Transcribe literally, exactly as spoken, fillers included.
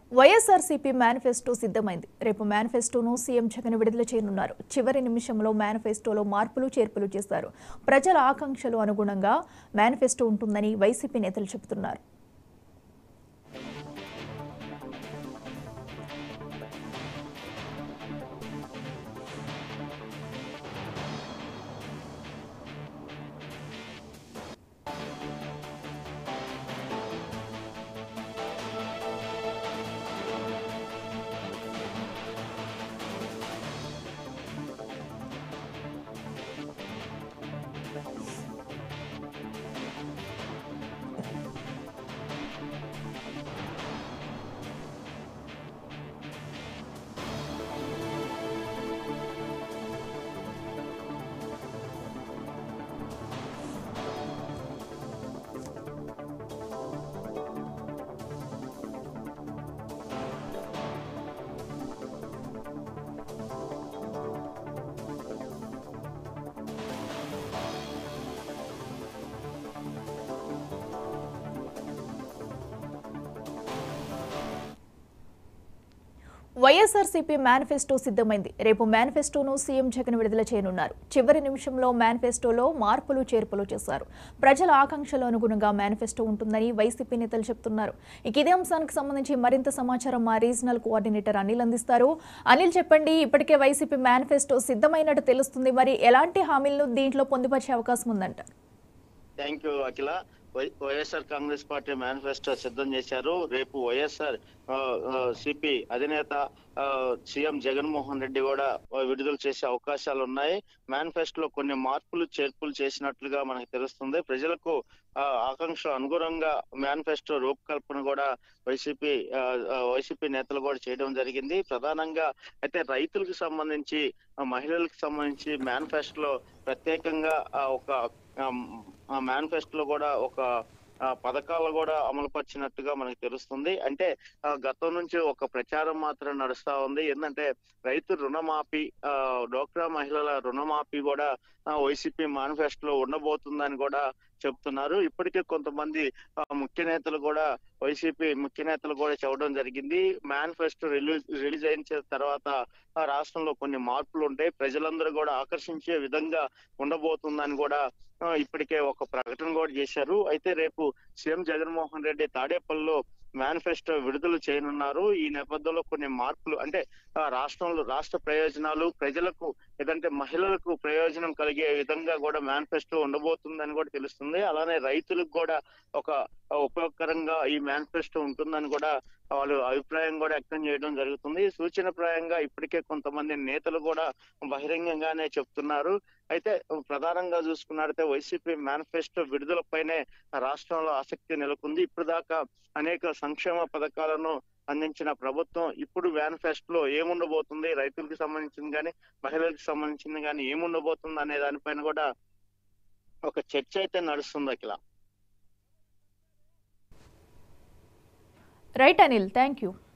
YSRCP manifesto సిద్ధమైంది. రేపు మేనిఫెస్టోను సీఎం జగన్ విడుదల చేయనున్నారు. చివరి నిమిషంలో మేనిఫెస్టోలో మార్పులు చేర్పులు చేశారు. ప్రజల ఆకాంక్షలు అనుగుణంగా మేనిఫెస్టో ఉంటుందని వైసీపీ నేతలు చెబుతున్నారు. వైఎస్ఆర్సీపీ మేనిఫెస్టో సిద్ధమైంది. రేపు మేనిఫెస్టోను సీఎం జగన్ విడుదల చేయనున్నారు. చివరి నిమిషంలో మేనిఫెస్టోలో మార్పులు చేర్పులు చేశారు. ప్రజల ఆకాంక్షలు అనుగుణంగా మేనిఫెస్టో ఉంటుందని వైసీపీ నేతలు చెబుతున్నారు. ఇక ఇదే అంశానికి సంబంధించి మరింత సమాచారం మా రీజనల్ కోఆర్డినేటర్ అనిల్ అందిస్తారు. అనిల్, చెప్పండి, ఇప్పటికే వైసీపీ మేనిఫెస్టో సిద్ధమైనట్టు తెలుస్తుంది. మరి ఎలాంటి హామీలను దీంట్లో పొందుపరిచే అవకాశం ఉందంటారు? Thank you Akhila. YSR Congress party manifesto సిద్ధం చేశారు. రేపు వైఎస్ఆర్ సిపి అధినేత సీఎం జగన్మోహన్ రెడ్డి కూడా విడుదల చేసే అవకాశాలు ఉన్నాయి. మేనిఫెస్టోలో కొన్ని మార్పులు చేర్పులు చేసినట్లుగా మనకు తెలుస్తుంది. ప్రజలకు ఆకాంక్ష అనుగుణంగా మేనిఫెస్టో రూపకల్పన కూడా వైసీపీ వైసీపీ నేతలు కూడా చేయడం జరిగింది. ప్రధానంగా అయితే రైతులకు సంబంధించి, మహిళలకు సంబంధించి మేనిఫెస్టోలో ప్రత్యేకంగా ఒక మేనిఫెస్టోలో కూడా ఒక పథకాలు కూడా అమలుపరిచినట్టుగా మనకు తెలుస్తుంది. అంటే గతం నుంచి ఒక ప్రచారం మాత్రం నడుస్తా ఉంది. ఏంటంటే రైతు రుణమాఫీ, డోక్రా మహిళల రుణమాఫీ కూడా వైసీపీ మేనిఫెస్టోలో ఉండబోతుందని కూడా చెప్తున్నారు. ఇప్పటికే కొంతమంది ముఖ్య నేతలు కూడా వైసీపీ ముఖ్య నేతలు కూడా చెప్పడం జరిగింది. మేనిఫెస్టో రిలీజ్ రిలీజ్ అయిన తర్వాత రాష్ట్రంలో కొన్ని మార్పులు ఉంటాయి, ప్రజలందరూ కూడా ఆకర్షించే విధంగా ఉండబోతుందని కూడా ఇప్పటికే ఒక ప్రకటన కూడా చేశారు. అయితే రేపు సీఎం జగన్మోహన్ రెడ్డి తాడేపల్లిలో మేనిఫెస్టో విడుదల చేయనున్నారు. ఈ నేపథ్యంలో కొన్ని మార్పులు, అంటే రాష్ట్రంలో రాష్ట్ర ప్రయోజనాలు, ప్రజలకు లేదంటే మహిళలకు ప్రయోజనం కలిగే విధంగా కూడా మేనిఫెస్టో ఉండబోతుందని కూడా తెలుస్తుంది. అలానే రైతులకు కూడా ఒక ఉపయోగకరంగా ఈ మేనిఫెస్టో ఉంటుందని కూడా వాళ్ళు అభిప్రాయం కూడా వ్యక్తం చేయడం జరుగుతుంది. సూచనప్రాయంగా ఇప్పటికే కొంతమంది నేతలు కూడా బహిరంగంగానే చెప్తున్నారు. అయితే ప్రధానంగా చూసుకున్నట్లయితే వైసీపీ మేనిఫెస్టో విడుదలపైనే రాష్ట్రంలో ఆసక్తి నెలకొంది. ఇప్పుడు దాకా అనేక సంక్షేమ పథకాలను అందించిన ప్రభుత్వం ఇప్పుడు మేనిఫెస్టోలో ఏముండబోతుంది, రైతులకు సంబంధించింది కానీ మహిళలకు సంబంధించింది కానీ ఏముండబోతుంది అనే దానిపైన కూడా ఒక చర్చ అయితే నడుస్తుంది Akhila. Right Anil, thank you.